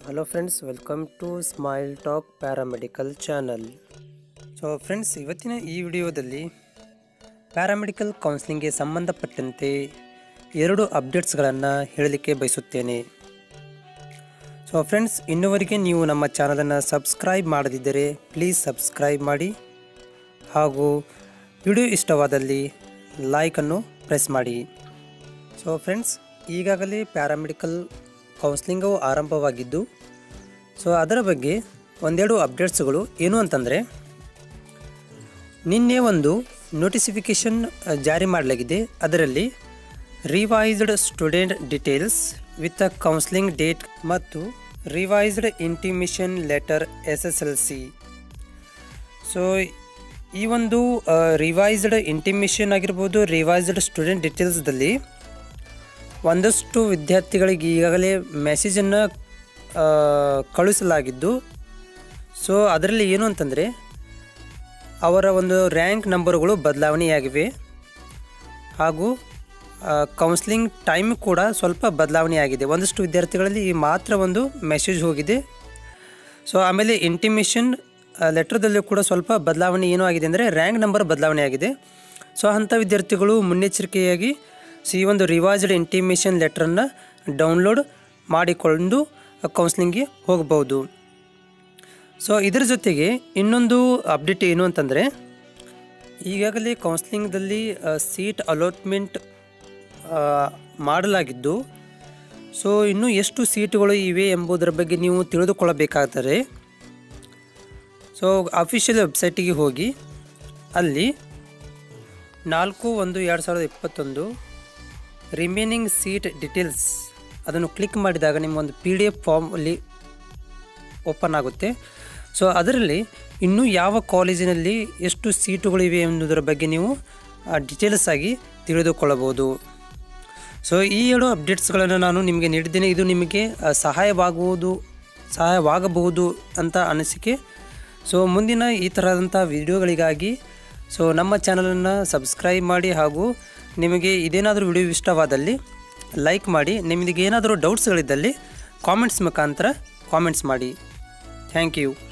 Hello friends, welcome to Smile Talk Paramedical channel. So friends, ಇವತ್ತಿನ ಈ ವಿಡಿಯೋದಲ್ಲಿ paramedical ಕೌನ್ಸಿಲಿಂಗ್ಗೆ ಸಂಬಂಧಪಟ್ಟಂತೆ ಎರಡು ಅಪ್ಡೇಟ್ಸ್ಗಳನ್ನು ಹೇಳಲಿಕ್ಕೆ ಬಯಸುತ್ತೇನೆ. ಸೊ ಫ್ರೆಂಡ್ಸ್, ಇನ್ನುವರೆಗೆ ನೀವು ನಮ್ಮ ಚಾನಲನ್ನು ಸಬ್ಸ್ಕ್ರೈಬ್ ಮಾಡದಿದ್ದರೆ ಪ್ಲೀಸ್ ಸಬ್ಸ್ಕ್ರೈಬ್ ಮಾಡಿ ಹಾಗೂ ವಿಡಿಯೋ ಇಷ್ಟವಾದಲ್ಲಿ ಲೈಕನ್ನು ಪ್ರೆಸ್ ಮಾಡಿ. ಸೊ ಫ್ರೆಂಡ್ಸ್, ಈಗಾಗಲೇ ಪ್ಯಾರಾಮೆಡಿಕಲ್ ಕೌನ್ಸಿಲಿಂಗು ಆರಂಭವಾಗಿದ್ದು, ಸೊ ಅದರ ಬಗ್ಗೆ ಒಂದೆರಡು ಅಪ್ಡೇಟ್ಸ್ಗಳು ಏನು ಅಂತಂದರೆ, ನಿನ್ನೆ ಒಂದು ನೋಟಿಫಿಕೇಷನ್ ಜಾರಿ ಮಾಡಲಾಗಿದೆ. ಅದರಲ್ಲಿ revised student details with a counselling date ಮತ್ತು revised intimation letter SSLC. So ಈ ಒಂದು ರಿವೈಸ್ಡ್ ಇಂಟಿಮೇಷನ್ ಆಗಿರ್ಬೋದು, ರಿವೈಸ್ಡ್ ಸ್ಟೂಡೆಂಟ್ ಡೀಟೇಲ್ಸ್ದಲ್ಲಿ ಒಂದಷ್ಟು ವಿದ್ಯಾರ್ಥಿಗಳಿಗೆ ಈಗಾಗಲೇ ಮೆಸೇಜನ್ನು ಕಳುಹಿಸಲಾಗಿದ್ದು, ಸೊ ಅದರಲ್ಲಿ ಏನು ಅಂತಂದರೆ ಅವರ ಒಂದು ರ್ಯಾಂಕ್ ನಂಬರ್ಗಳು ಬದಲಾವಣೆಯಾಗಿವೆ ಹಾಗೂ ಕೌನ್ಸಿಲಿಂಗ್ ಟೈಮ್ ಕೂಡ ಸ್ವಲ್ಪ ಬದಲಾವಣೆಯಾಗಿದೆ. ಒಂದಷ್ಟು ವಿದ್ಯಾರ್ಥಿಗಳಲ್ಲಿ ಮಾತ್ರ ಒಂದು ಮೆಸೇಜ್ ಹೋಗಿದೆ. ಸೊ ಆಮೇಲೆ ಇಂಟಿಮೇಷನ್ ಲೆಟ್ರದಲ್ಲೂ ಕೂಡ ಸ್ವಲ್ಪ ಬದಲಾವಣೆ ಏನೂ ಆಗಿದೆ ಅಂದರೆ ರ್ಯಾಂಕ್ ನಂಬರ್ ಬದಲಾವಣೆ ಆಗಿದೆ. ಸೊ ಅಂಥ ವಿದ್ಯಾರ್ಥಿಗಳು ಮುನ್ನೆಚ್ಚರಿಕೆಯಾಗಿ ಈ ಒಂದು ರಿವೈಸ್ಡ್ ಇಂಟಿಮೇಷನ್ ಲೆಟ್ರನ್ನು ಡೌನ್ಲೋಡ್ ಮಾಡಿಕೊಂಡು ಕೌನ್ಸಿಲಿಂಗ್ಗೆ ಹೋಗಬಹುದು. ಸೊ ಇದರ ಜೊತೆಗೆ ಇನ್ನೊಂದು ಅಪ್ಡೇಟ್ ಏನು ಅಂತಂದರೆ, ಈಗಾಗಲೇ ಕೌನ್ಸಿಲಿಂಗ್ದಲ್ಲಿ ಸೀಟ್ ಅಲಾಟ್ಮೆಂಟ್ ಮಾಡಲಾಗಿದ್ದು, ಸೊ ಇನ್ನೂ ಎಷ್ಟು ಸೀಟುಗಳು ಇವೆ ಎಂಬುದರ ಬಗ್ಗೆ ನೀವು ತಿಳಿದುಕೊಳ್ಳಬೇಕಾದರೆ ಸೊ ಅಫಿಷಿಯಲ್ ವೆಬ್ಸೈಟಿಗೆ ಹೋಗಿ ಅಲ್ಲಿ 4/1/2021 ರಿಮೇನಿಂಗ್ ಸೀಟ್ ಡೀಟೇಲ್ಸ್ ಅದನ್ನು ಕ್ಲಿಕ್ ಮಾಡಿದಾಗ ನಿಮಗೊಂದು PDF ಫಾರ್ಮ್ ಅಲ್ಲಿ ಓಪನ್ ಆಗುತ್ತೆ. ಸೊ ಅದರಲ್ಲಿ ಇನ್ನೂ ಯಾವ ಕಾಲೇಜಿನಲ್ಲಿ ಎಷ್ಟು ಸೀಟುಗಳಿವೆ ಎನ್ನುವುದರ ಬಗ್ಗೆ ನೀವು ಡೀಟೇಲ್ಸ್ ಆಗಿ ತಿಳಿದುಕೊಳ್ಳಬಹುದು. ಸೊ ಈ ಎರಡು ಅಪ್ಡೇಟ್ಸ್ಗಳನ್ನು ನಾನು ನಿಮಗೆ ನೀಡಿದ್ದೇನೆ. ಇದು ನಿಮಗೆ ಸಹಾಯವಾಗಬಹುದು ಅಂತ ಅನಿಸಿಕೆ. ಸೊ ಮುಂದಿನ ಈ ಥರದಂಥ ವಿಡಿಯೋಗಳಿಗಾಗಿ ಸೊ ನಮ್ಮ ಚಾನಲನ್ನು ಸಬ್ಸ್ಕ್ರೈಬ್ ಮಾಡಿ ಹಾಗೂ ನಿಮಗೆ ಇದೇನಾದರೂ ವಿಡಿಯೋ ಇಷ್ಟವಾದಲ್ಲಿ ಲೈಕ್ ಮಾಡಿ. ನಿಮಗೆ ಏನಾದರೂ ಡೌಟ್ಸ್ಗಳಿದ್ದಲ್ಲಿ ಕಾಮೆಂಟ್ಸ್ ಮುಖಾಂತರ ಕಾಮೆಂಟ್ಸ್ ಮಾಡಿ. Thank you.